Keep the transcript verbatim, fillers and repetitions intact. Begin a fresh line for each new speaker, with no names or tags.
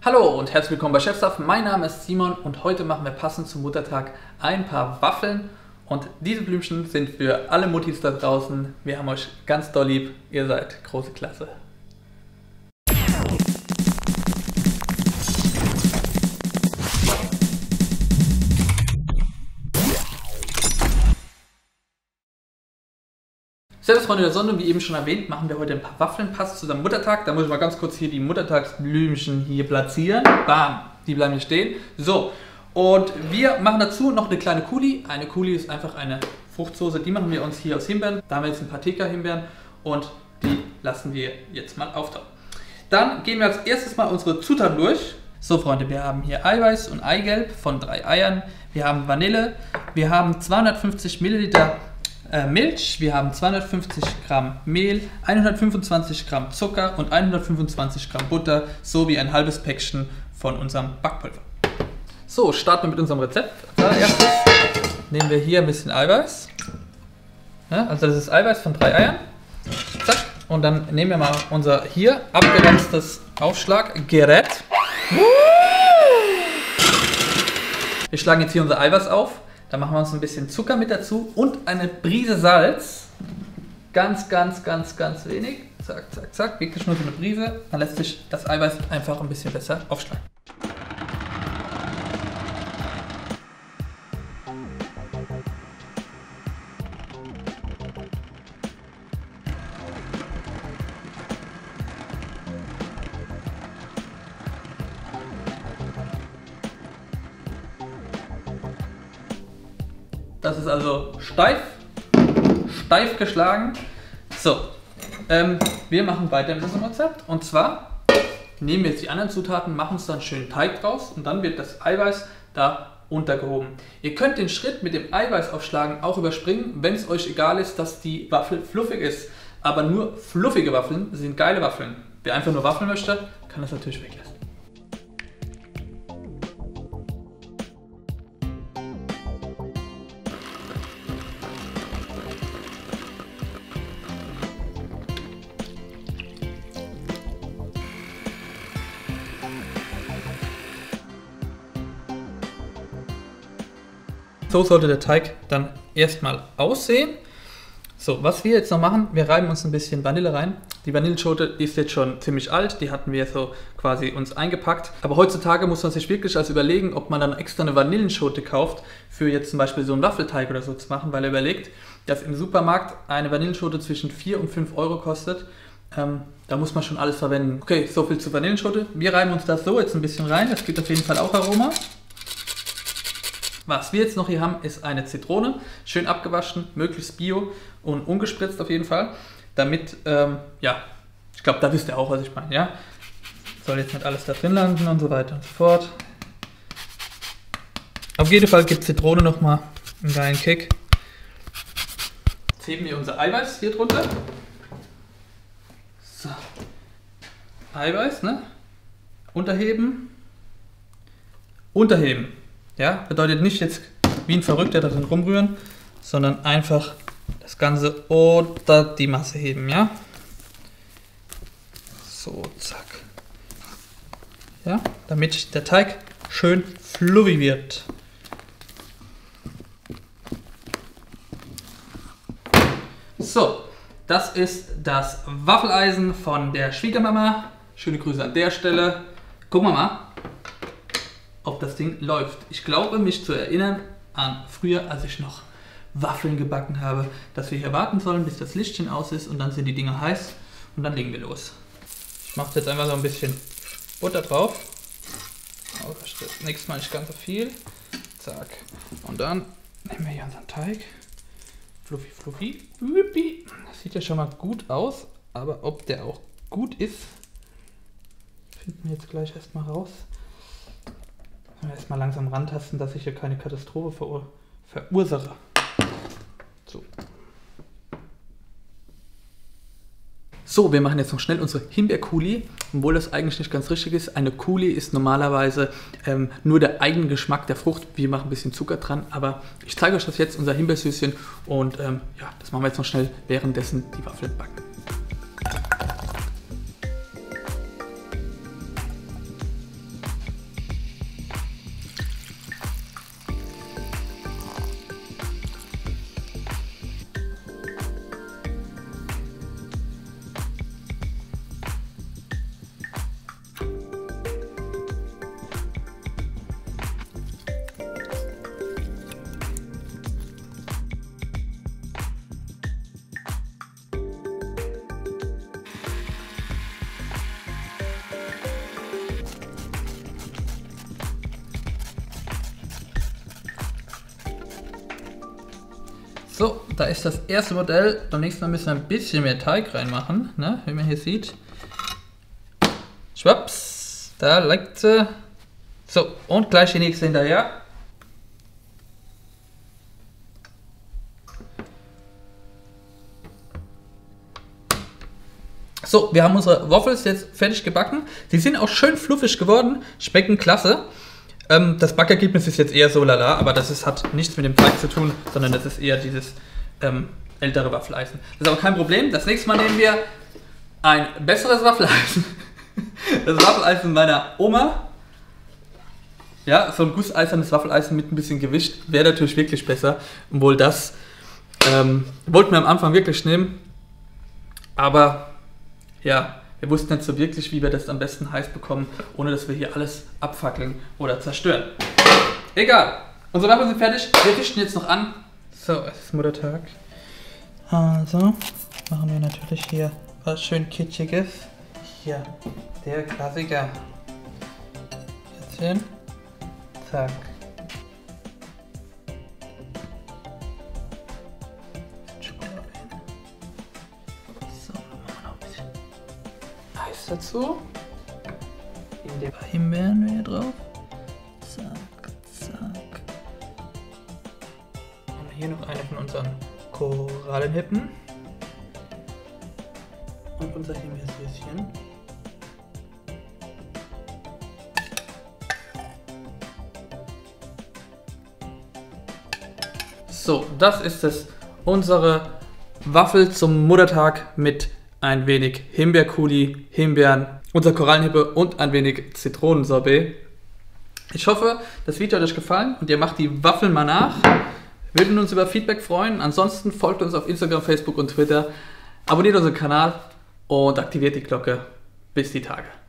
Hallo und herzlich willkommen bei Chefsaft. Mein Name ist Simon und heute machen wir passend zum Muttertag ein paar Waffeln. Und diese Blümchen sind für alle Muttis da draußen. Wir haben euch ganz doll lieb. Ihr seid große Klasse. Servus Freunde der Sonne, wie eben schon erwähnt, machen wir heute ein paar Waffeln, passend zu unserem Muttertag. Da muss ich mal ganz kurz hier die Muttertagsblümchen hier platzieren. Bam, die bleiben hier stehen. So, und wir machen dazu noch eine kleine Coulis. Eine Coulis ist einfach eine Fruchtsoße, die machen wir uns hier aus Himbeeren. Da haben wir jetzt ein paar Theka-Himbeeren und die lassen wir jetzt mal auftauen. Dann gehen wir als erstes mal unsere Zutaten durch. So Freunde, wir haben hier Eiweiß und Eigelb von drei Eiern. Wir haben Vanille, wir haben zweihundertfünfzig Milliliter Milch, wir haben zweihundertfünfzig Gramm Mehl, hundertfünfundzwanzig Gramm Zucker und hundertfünfundzwanzig Gramm Butter sowie ein halbes Päckchen von unserem Backpulver. So, starten wir mit unserem Rezept. Als allererstes nehmen wir hier ein bisschen Eiweiß. Ja, also das ist Eiweiß von drei Eiern. Zack. Und dann nehmen wir mal unser hier abgeranztes Aufschlaggerät. Wir schlagen jetzt hier unser Eiweiß auf. Da machen wir uns ein bisschen Zucker mit dazu und eine Prise Salz. Ganz, ganz, ganz, ganz wenig. Zack, zack, zack. Wirklich nur so eine Prise. Dann lässt sich das Eiweiß einfach ein bisschen besser aufschlagen. Das ist also steif, steif geschlagen. So, ähm, wir machen weiter mit unserem Rezept. Und zwar nehmen wir jetzt die anderen Zutaten, machen uns dann schön Teig draus und dann wird das Eiweiß da untergehoben. Ihr könnt den Schritt mit dem Eiweiß aufschlagen auch überspringen, wenn es euch egal ist, dass die Waffel fluffig ist. Aber nur fluffige Waffeln sind geile Waffeln. Wer einfach nur Waffeln möchte, kann das natürlich weglassen. So sollte der Teig dann erstmal aussehen. So, was wir jetzt noch machen, wir reiben uns ein bisschen Vanille rein. Die Vanilleschote, die ist jetzt schon ziemlich alt, die hatten wir so quasi uns eingepackt. Aber heutzutage muss man sich wirklich also überlegen, ob man dann extra eine Vanillenschote kauft, für jetzt zum Beispiel so einen Waffelteig oder so zu machen, weil er überlegt, dass im Supermarkt eine Vanillenschote zwischen vier und fünf Euro kostet. Ähm, da muss man schon alles verwenden. Okay, so viel zur Vanillenschote. Wir reiben uns das so jetzt ein bisschen rein, das gibt auf jeden Fall auch Aroma. Was wir jetzt noch hier haben, ist eine Zitrone, schön abgewaschen, möglichst bio und ungespritzt auf jeden Fall, damit, ähm, ja, ich glaube, da wisst ihr auch, was ich meine, ja. Soll jetzt nicht alles da drin landen und so weiter und so fort. Auf jeden Fall gibt Zitrone nochmal einen geilen Kick. Jetzt heben wir unser Eiweiß hier drunter. So. Eiweiß, ne? Unterheben. Unterheben. Ja, bedeutet nicht jetzt wie ein Verrückter da drin rumrühren, sondern einfach das Ganze unter die Masse heben, ja. So, zack. Ja, damit der Teig schön fluffig wird. So, das ist das Waffeleisen von der Schwiegermama. Schöne Grüße an der Stelle. Gucken wir mal, ob das Ding läuft. Ich glaube, mich zu erinnern an früher, als ich noch Waffeln gebacken habe, dass wir hier warten sollen, bis das Lichtchen aus ist und dann sind die Dinger heiß und dann legen wir los. Ich mache jetzt einfach so ein bisschen Butter drauf. Aber das nächste Mal nicht ganz so viel. Zack. Und dann nehmen wir hier unseren Teig. Fluffy, fluffy. Das sieht ja schon mal gut aus, aber ob der auch gut ist, finden wir jetzt gleich erstmal raus. Erstmal langsam rantasten, dass ich hier keine Katastrophe verur verursache. So. So, wir machen jetzt noch schnell unsere Himbeer-Coulis, obwohl das eigentlich nicht ganz richtig ist. Eine Coulis ist normalerweise ähm, nur der eigene Geschmack der Frucht. Wir machen ein bisschen Zucker dran, aber ich zeige euch das jetzt, unser Himbeersüßchen. Und ähm, ja, das machen wir jetzt noch schnell, währenddessen die Waffeln backen. So, da ist das erste Modell. Beim nächsten Mal müssen wir ein bisschen mehr Teig reinmachen, ne? Wie man hier sieht. Schwaps, da liegt sie. So, und gleich die nächste hinterher. So, wir haben unsere Waffels jetzt fertig gebacken. Die sind auch schön fluffig geworden, schmecken klasse. Ähm, das Backergebnis ist jetzt eher so lala, aber das ist, hat nichts mit dem Teig zu tun, sondern das ist eher dieses ähm, ältere Waffeleisen. Das ist aber kein Problem. Das nächste Mal nehmen wir ein besseres Waffeleisen. Das Waffeleisen meiner Oma. Ja, so ein gusseisernes Waffeleisen mit ein bisschen Gewicht wäre natürlich wirklich besser. Obwohl das ähm, wollten wir am Anfang wirklich nehmen. Aber ja, wir wussten nicht so wirklich, wie wir das am besten heiß bekommen, ohne dass wir hier alles abfackeln oder zerstören. Egal, unsere Waffeln sind fertig. Wir richten jetzt noch an. So, es ist Muttertag. Also, machen wir natürlich hier was schön Kitschiges. Hier, der Klassiker. Jetzt hin. Zack. Eis dazu. In der Himbeeren wieder drauf. Zack, zack. Und hier noch eine von unseren Korallenhippen. Und unser Himbeersüßchen. So, das ist es. Unsere Waffel zum Muttertag mit ein wenig Himbeerkuli, Himbeeren, unser Korallenhippe und ein wenig Zitronensorbet. Ich hoffe, das Video hat euch gefallen und ihr macht die Waffeln mal nach. Wir würden uns über Feedback freuen. Ansonsten folgt uns auf Instagram, Facebook und Twitter. Abonniert unseren Kanal und aktiviert die Glocke. Bis die Tage.